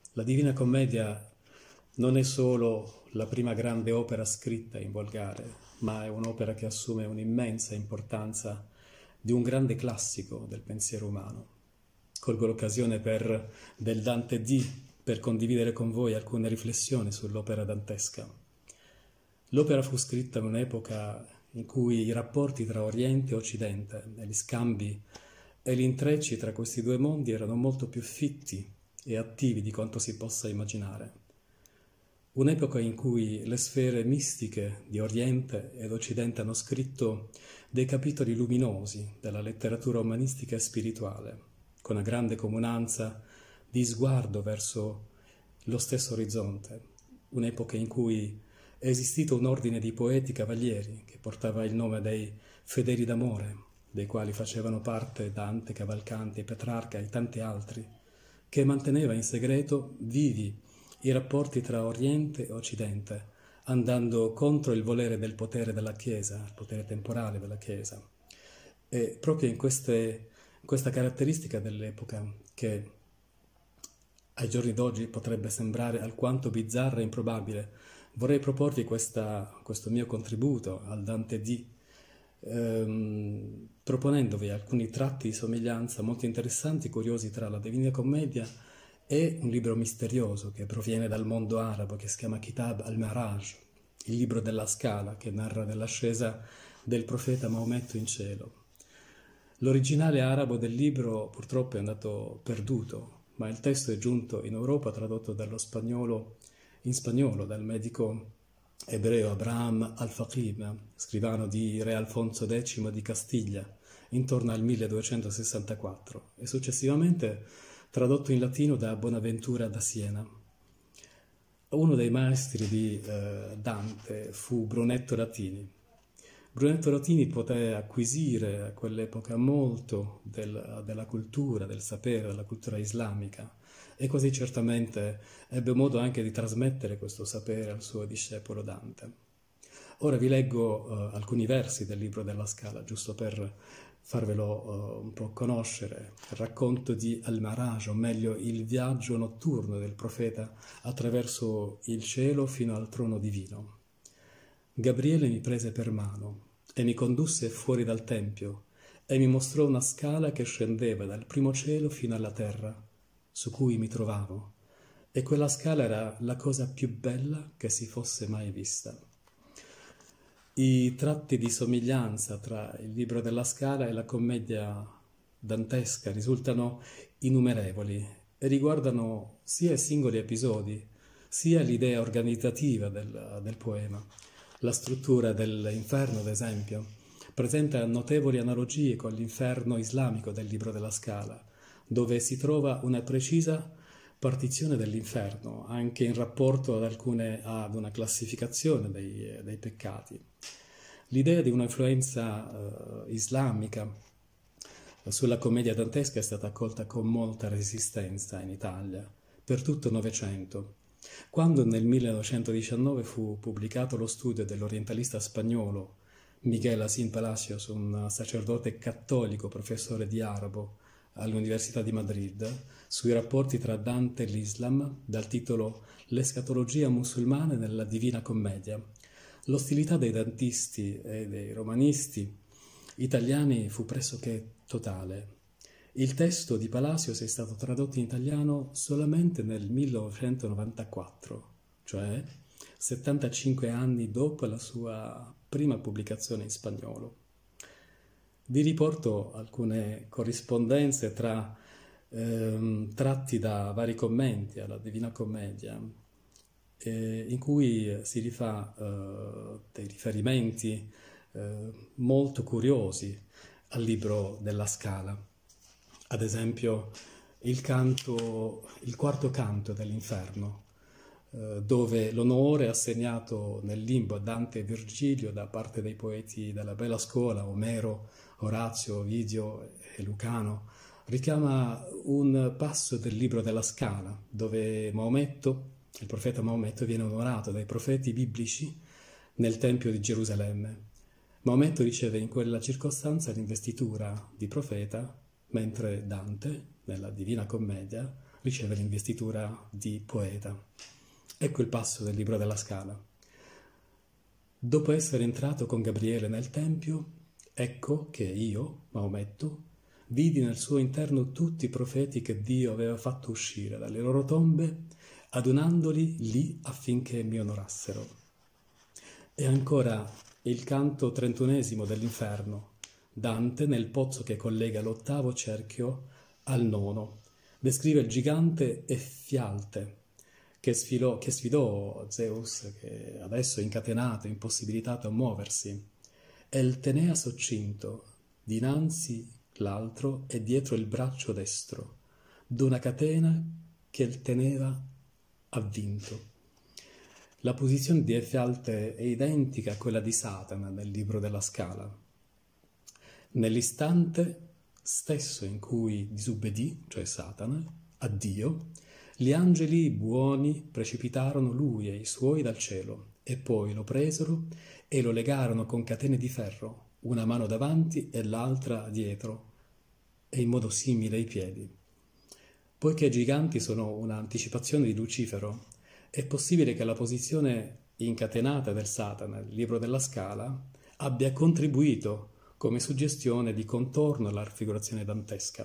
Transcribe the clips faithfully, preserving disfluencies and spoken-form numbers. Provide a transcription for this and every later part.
La Divina Commedia non è solo la prima grande opera scritta in volgare, ma è un'opera che assume un'immensa importanza di un grande classico del pensiero umano. Colgo l'occasione per, del Dante Di per condividere con voi alcune riflessioni sull'opera dantesca. L'opera fu scritta in un'epoca in cui i rapporti tra Oriente e Occidente, e gli scambi e gli intrecci tra questi due mondi erano molto più fitti e attivi di quanto si possa immaginare. Un'epoca in cui le sfere mistiche di Oriente ed Occidente hanno scritto dei capitoli luminosi della letteratura umanistica e spirituale, con una grande comunanza di sguardo verso lo stesso orizzonte. Un'epoca in cui è esistito un ordine di poeti cavalieri che portava il nome dei fedeli d'amore, dei quali facevano parte Dante, Cavalcanti, Petrarca e tanti altri, che manteneva in segreto vivi i rapporti tra Oriente e Occidente, andando contro il volere del potere della Chiesa, il potere temporale della Chiesa. E proprio in queste, questa caratteristica dell'epoca, che ai giorni d'oggi potrebbe sembrare alquanto bizzarra e improbabile, vorrei proporvi questa, questo mio contributo al Dante Di, ehm, proponendovi alcuni tratti di somiglianza molto interessanti e curiosi tra la Divina Commedia e un libro misterioso che proviene dal mondo arabo, che si chiama Kitab al-Maraj, il libro della Scala, che narra dell'ascesa del profeta Maometto in cielo. L'originale arabo del libro purtroppo è andato perduto, ma il testo è giunto in Europa tradotto dallo spagnolo in spagnolo dal medico ebreo Abraham al-Faqih, scrivano di re Alfonso X di Castiglia, intorno al milleduecentosessantaquattro, e successivamente tradotto in latino da Bonaventura da Siena. Uno dei maestri di eh, Dante fu Brunetto Latini. Brunetto Latini poté acquisire a quell'epoca molto del, della cultura, del sapere, della cultura islamica, e così certamente ebbe modo anche di trasmettere questo sapere al suo discepolo Dante. Ora vi leggo eh, alcuni versi del libro della Scala, giusto per farvelo uh, un po' conoscere, il racconto di Al-Maraj, o meglio il viaggio notturno del profeta attraverso il cielo fino al trono divino. Gabriele mi prese per mano e mi condusse fuori dal tempio e mi mostrò una scala che scendeva dal primo cielo fino alla terra, su cui mi trovavo, e quella scala era la cosa più bella che si fosse mai vista. I tratti di somiglianza tra il libro della Scala e la commedia dantesca risultano innumerevoli e riguardano sia i singoli episodi, sia l'idea organizzativa del, del poema. La struttura dell'inferno, ad esempio, presenta notevoli analogie con l'inferno islamico del libro della Scala, dove si trova una precisa partizione dell'inferno, anche in rapporto ad, alcune, ad una classificazione dei, dei peccati. L'idea di un'influenza uh, islamica sulla commedia dantesca è stata accolta con molta resistenza in Italia per tutto il Novecento. Quando nel millenovecentodiciannove fu pubblicato lo studio dell'orientalista spagnolo Miguel Asín Palacios, un sacerdote cattolico professore di arabo all'Università di Madrid, sui rapporti tra Dante e l'Islam, dal titolo L'escatologia musulmana nella Divina Commedia, l'ostilità dei dantisti e dei romanisti italiani fu pressoché totale. Il testo di Palacios è stato tradotto in italiano solamente nel millenovecentonovantaquattro, cioè settantacinque anni dopo la sua prima pubblicazione in spagnolo. Vi riporto alcune corrispondenze tra ehm, tratti da vari commenti alla Divina Commedia, eh, in cui si rifà eh, dei riferimenti eh, molto curiosi al libro della Scala. Ad esempio il canto, il quarto canto dell'inferno, eh, dove l'onore è assegnato nel limbo a Dante e Virgilio da parte dei poeti della Bella Scuola, Omero, Orazio, Ovidio e Lucano, richiama un passo del libro della Scala, dove Maometto, il profeta Maometto, viene onorato dai profeti biblici nel Tempio di Gerusalemme. Maometto riceve in quella circostanza l'investitura di profeta, mentre Dante, nella Divina Commedia, riceve l'investitura di poeta. Ecco il passo del Libro della Scala. Dopo essere entrato con Gabriele nel Tempio, ecco che io, Maometto, vidi nel suo interno tutti i profeti che Dio aveva fatto uscire dalle loro tombe, adunandoli lì affinché mi onorassero. E ancora il canto trentunesimo dell'Inferno, Dante nel pozzo che collega l'ottavo cerchio al nono, descrive il gigante Effialte, che, sfilò, che sfidò Zeus, che adesso è incatenato, impossibilitato a muoversi, e il tenea soccinto, dinanzi l'altro e dietro il braccio destro, d'una catena che il teneva avvinto. La posizione di Effialte è identica a quella di Satana nel Libro della Scala. Nell'istante stesso in cui disubbedì, cioè Satana, a Dio, gli angeli buoni precipitarono lui e i suoi dal cielo e poi lo presero e lo legarono con catene di ferro, una mano davanti e l'altra dietro, e in modo simile ai piedi. Poiché i giganti sono un'anticipazione di Lucifero, è possibile che la posizione incatenata del Satana, il Libro della Scala, abbia contribuito come suggestione di contorno alla raffigurazione dantesca.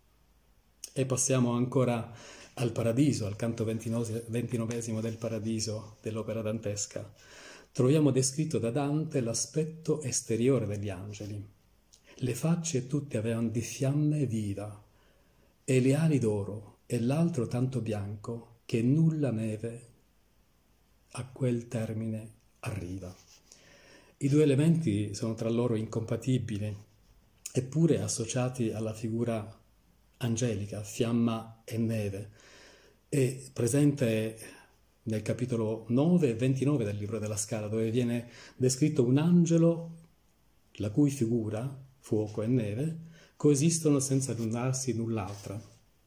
E passiamo ancora al Paradiso, al canto ventinovesimo del Paradiso dell'opera dantesca. Troviamo descritto da Dante l'aspetto esteriore degli angeli. Le facce tutte avevano di fiamme viva, e le ali d'oro, e l'altro tanto bianco, che nulla neve a quel termine arriva. I due elementi sono tra loro incompatibili, eppure associati alla figura angelica, fiamma e neve. È presente nel capitolo nove e ventinove del Libro della Scala, dove viene descritto un angelo la cui figura, fuoco e neve, coesistono senza annullarsi null'altra.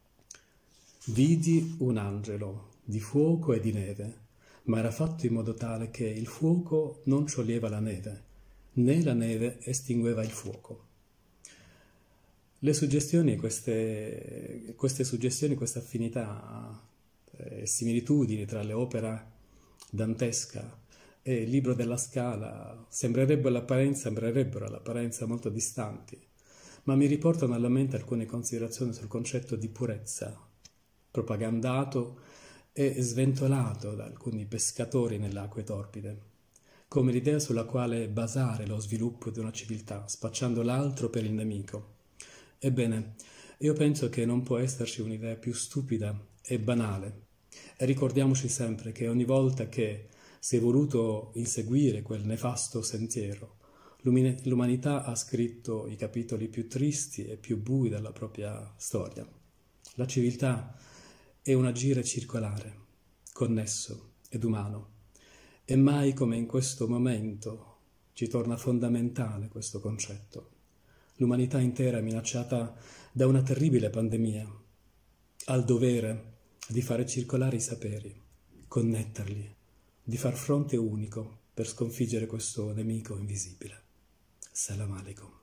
Vidi un angelo di fuoco e di neve, ma era fatto in modo tale che il fuoco non scioglieva la neve, né la neve estingueva il fuoco. Le suggestioni, queste, queste suggestioni, queste affinità e eh, similitudini tra le opere dantesca e il Libro della Scala sembrerebbero all'apparenza, sembrerebbero all'apparenza molto distanti, ma mi riportano alla mente alcune considerazioni sul concetto di purezza, propagandato e sventolato da alcuni pescatori nelle acque torpide, come l'idea sulla quale basare lo sviluppo di una civiltà, spacciando l'altro per il nemico. Ebbene, io penso che non può esserci un'idea più stupida e banale, e ricordiamoci sempre che ogni volta che si è voluto inseguire quel nefasto sentiero, l'umanità ha scritto i capitoli più tristi e più bui della propria storia. La civiltà è un agire circolare, connesso ed umano, e mai come in questo momento ci torna fondamentale questo concetto. L'umanità intera è minacciata da una terribile pandemia, ha il dovere di fare circolare i saperi, connetterli, di far fronte unico per sconfiggere questo nemico invisibile. Salam alaikum.